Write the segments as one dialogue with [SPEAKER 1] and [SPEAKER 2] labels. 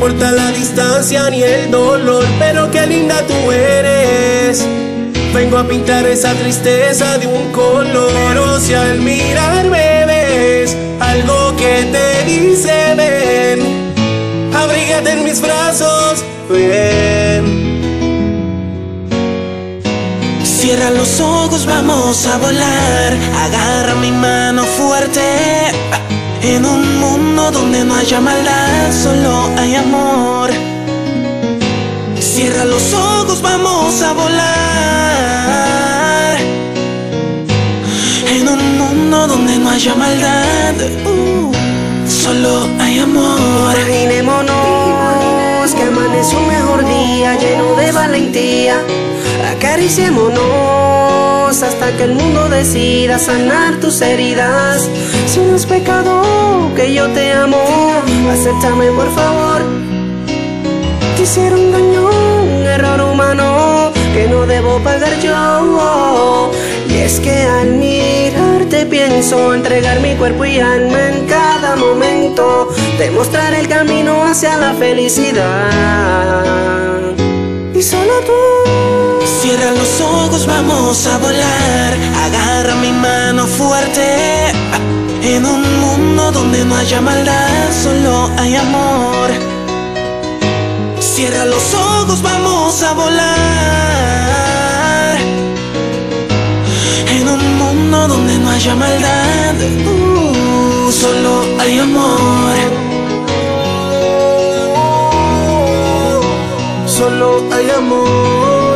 [SPEAKER 1] importa la distancia ni el dolor, pero qué linda tú eres. Vengo a pintar esa tristeza de un color. Pero si al mirarme ves algo que te dice ven, abrígate en mis brazos, ven.
[SPEAKER 2] Cierra los ojos, vamos a volar. Agarra mi mano fuerte. En un mundo donde no haya maldad, solo hay amor. Cierra los ojos, vamos a volar. En un mundo donde no haya maldad, solo hay amor.
[SPEAKER 3] Imaginémonos que amanece un mejor día lleno de valentía. Acariciémonos hasta que el mundo decida sanar tus heridas. Si no es pecado que yo te amo, acéptame por favor. Te hicieron daño, un error humano que no debo pagar yo. Y es que al mirarte pienso entregar mi cuerpo y alma en cada momento, demostrar el camino hacia la felicidad. Y solo tú.
[SPEAKER 2] Cierra los ojos, vamos a volar. Agarra mi mano fuerte. En un mundo donde no haya maldad, solo hay amor. Cierra los ojos, vamos a volar. En un mundo donde no haya maldad, solo hay amor.
[SPEAKER 1] Solo hay amor.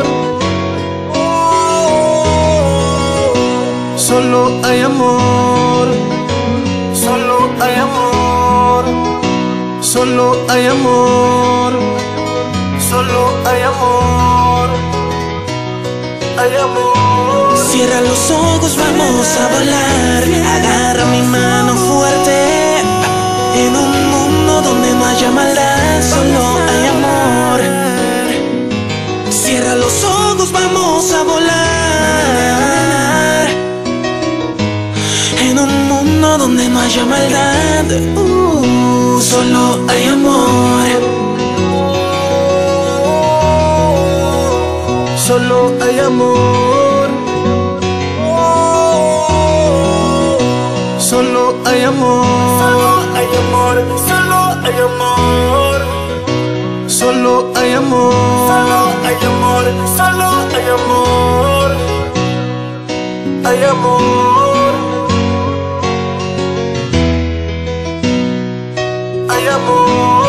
[SPEAKER 1] Solo hay amor. Solo hay amor. Solo hay amor. Solo hay amor. Hay amor.
[SPEAKER 2] Cierra los ojos, vamos a volar. Agarra mi mano fuerte. En un mundo donde no haya maldad, solo hay amor. Cierra los ojos, vamos a volar. En un mundo donde no haya maldad, solo hay amor.
[SPEAKER 1] Solo hay amor. Solo hay amor. Solo hay amor. Solo hay amor. Solo hay amor. Solo hay amor. Solo hay amor. Hay amor. Hay amor.